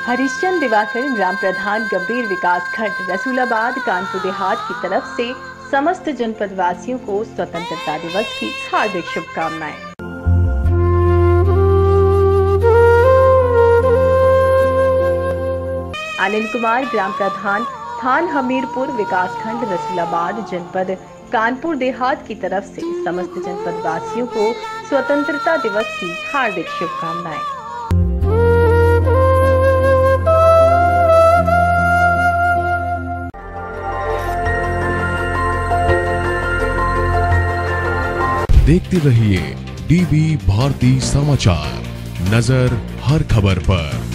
हरिश्चंद्र दिवाकर ग्राम प्रधान गंभीर विकास खंड रसूलाबाद कानपुर देहात की तरफ से समस्त जनपद वासियों को स्वतंत्रता दिवस की हार्दिक शुभकामनाएं। अनिल कुमार ग्राम प्रधान थान हमीरपुर विकास खंड रसूलाबाद जनपद कानपुर देहात की तरफ से समस्त जनपद वासियों को स्वतंत्रता दिवस की हार्दिक शुभकामनाएं। देखते रहिए डीबी भारती समाचार, नजर हर खबर पर।